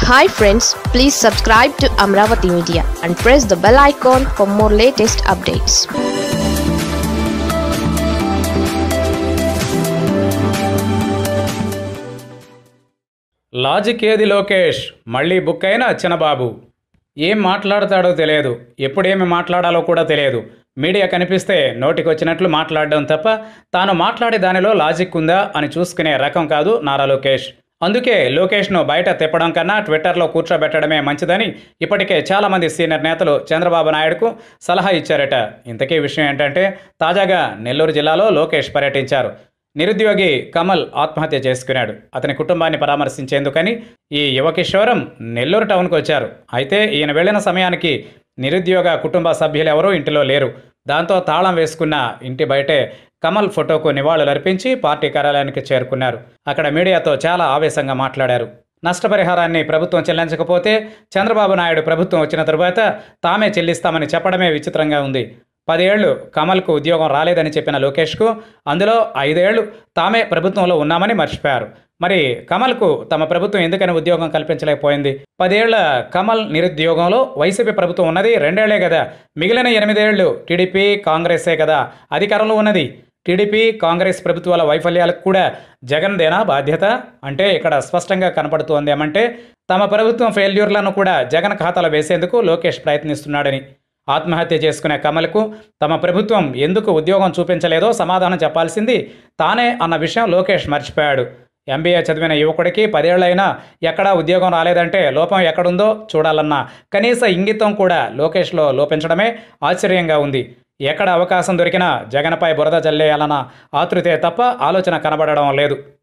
Hi friends, please subscribe to Amravati Media and press the bell icon for more latest updates. Logic ఏది లోకేష్ మళ్ళీ book అయిన చిన్నబాబు ఏం మాట్లాడతాడో తెలియదు, ఎప్పుడేమి మాట్లాడాలో కూడా తెలియదు. మీడియా కనిపిస్తే నోటికొచ్చినట్లు మాట్లాడడం తప్ప తాను మాట్లాడే దానిలో లాజిక్ ఉందా అని చూసుకునే రకం కాదు నారా లోకేష్. అందుకే లోకేష్ను బయట తిప్పడం కన్నా ట్విట్టర్లో కూర్చోబెట్టడమే మంచిదని ఇప్పటికే చాలామంది సీనియర్ నేతలు చంద్రబాబు నాయుడుకు సలహా ఇచ్చారట. ఇంతకీ విషయం ఏంటంటే, తాజాగా నెల్లూరు జిల్లాలో లోకేష్ పర్యటించారు. నిరుద్యోగి కమల్ ఆత్మహత్య చేసుకున్నాడు. అతని కుటుంబాన్ని పరామర్శించేందుకని ఈ యువకిషోరం నెల్లూరు టౌన్కు వచ్చారు. అయితే ఈయన వెళ్లిన సమయానికి నిరుద్యోగ కుటుంబ సభ్యులెవరూ ఇంటిలో లేరు. దాంతో తాళం వేసుకున్న ఇంటి బయటే కమల్ ఫోటోకు నివాళులర్పించి పార్టీ కార్యాలయానికి చేరుకున్నారు. అక్కడ మీడియాతో చాలా ఆవేశంగా మాట్లాడారు. నష్టపరిహారాన్ని ప్రభుత్వం చెల్లించకపోతే చంద్రబాబు నాయుడు ప్రభుత్వం వచ్చిన తరువాత తామే చెల్లిస్తామని చెప్పడమే విచిత్రంగా ఉంది. 10 ఏళ్లు కమల్కు ఉద్యోగం రాలేదని చెప్పిన లోకేష్కు అందులో 5 ఏళ్లు తామే ప్రభుత్వంలో ఉన్నామని మర్చిపోయారు. మరి కమల్కు తమ ప్రభుత్వం ఎందుకని ఉద్యోగం కల్పించలేకపోయింది? 10 ఏళ్ల కమల్ నిరుద్యోగంలో వైసీపీ ప్రభుత్వం ఉన్నది 2 ఏళ్లే కదా. మిగిలిన 8 ఏళ్లు టీడీపీ కాంగ్రెసే కదా అధికారంలో ఉన్నది. టీడీపీ కాంగ్రెస్ ప్రభుత్వాల వైఫల్యాలకు కూడా జగన్దేనా బాధ్యత? అంటే ఇక్కడ స్పష్టంగా కనపడుతోంది ఏమంటే, తమ ప్రభుత్వం ఫెయిల్యూర్లను కూడా జగన్ ఖాతాలో వేసేందుకు లోకేష్ ప్రయత్నిస్తున్నాడని. ఆత్మహత్య చేసుకునే కమల్కు తమ ప్రభుత్వం ఎందుకు ఉద్యోగం చూపించలేదో సమాధానం చెప్పాల్సింది తానే అన్న విషయం లోకేష్ మర్చిపోయాడు. MBA చదివిన యువకుడికి 10 ఏళ్లైనా ఎక్కడా ఉద్యోగం రాలేదంటే లోపం ఎక్కడుందో చూడాలన్న కనీస ఇంగితం కూడా లోకేష్లో లోపించడమే ఆశ్చర్యంగా ఉంది. ఎక్కడ అవకాశం దొరికినా జగన్పై బురద జల్లేయాలన్న ఆతృతే తప్ప ఆలోచన కనబడడం లేదు.